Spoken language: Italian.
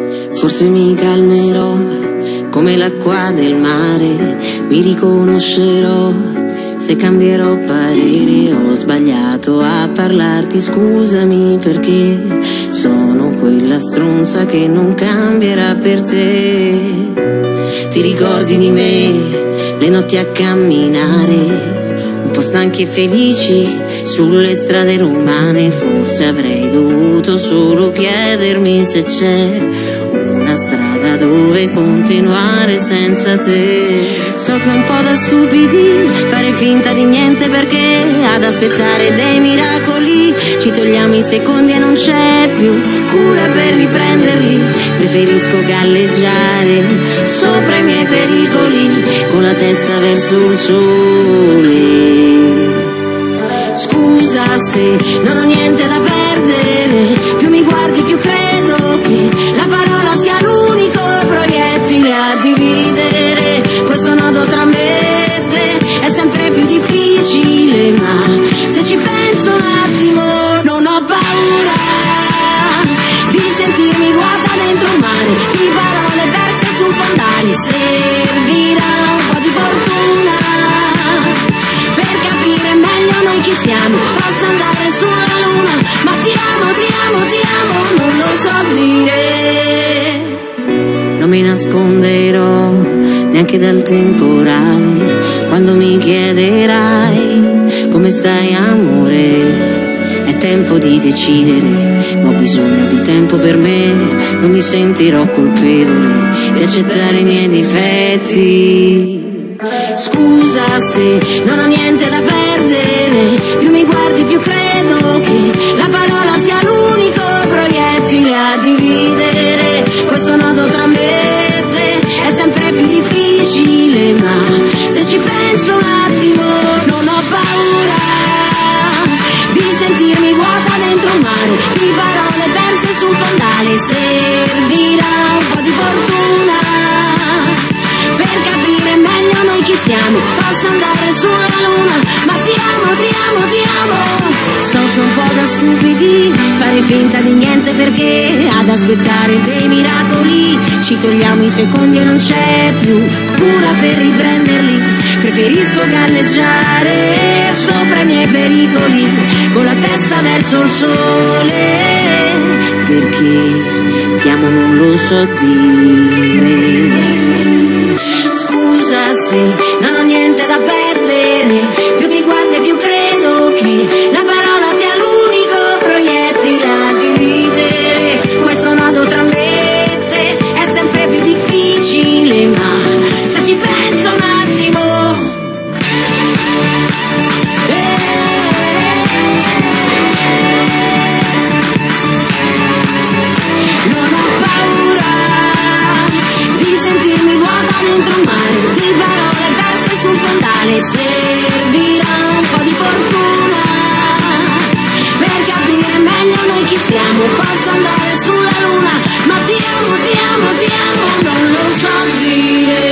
Forse mi calmerò come l'acqua del mare, mi riconoscerò se cambierò parere. Ho sbagliato a parlarti, scusami, perché sono quella stronza che non cambierà per te. Ti ricordi di me, le notti a camminare, un po' stanchi e felici sulle strade romane. Forse avrei dovuto solo chiedermi se c'è una strada dove continuare senza te. So che è un po' da stupidi fare finta di niente, perché ad aspettare dei miracoli ci togliamo i secondi e non c'è più cura per riprenderli. Preferisco galleggiare sopra i miei pericoli con la testa verso il sole. Scusa se non ho niente da perdere, più mi guardi più credo che la parola sia l'unico proiettile a dividere. Questo nodo tra me e te è sempre più difficile, ma se ci penso un attimo non ho paura di sentirmi vuota dentro un mare di parole perse sul fondale. Servirà un po' di fortuna per capire meglio noi chi siamo. Posso andare sulla luna, ma ti amo, non lo so dire. Non mi nasconderò neanche dal temporale quando mi chiederai come stai, amore. È tempo di decidere, ma ho bisogno di tempo per me. Non mi sentirò colpevole di accettare i miei difetti. Scusa se non ho niente da perdere, più mi guardi più credo che la parola sia l'unico proiettile a dividere. Questo nodo tra me e te è sempre più difficile, ma se ci penso un attimo non ho paura di sentirmi vuota dentro un mare di parole perse sul fondale. Servirà un po' di fortuna per capire meglio noi chi siamo. Posso andare sulla luna, ma ti amo. So che è un po' da stupidi fare finta di niente, perché ad aspettare dei miracoli ci togliamo i secondi e non c'è più cura per riprenderli. Preferisco galleggiare sopra i miei pericoli con la testa verso il sole, perché ti amo non lo so dire. Scusa se non ho niente da perdere, più ti guardo e più credo che la parola sia l'unico proiettile a dividere. Questo nodo tra me e te è sempre più difficile, ma se ci penso un attimo non ho paura di sentirmi vuota dentro un mare di parole perse sul fondale. Servirà un po' di fortuna per capire meglio noi chi siamo. Posso andare sulla luna, ma ti amo, non lo so dire.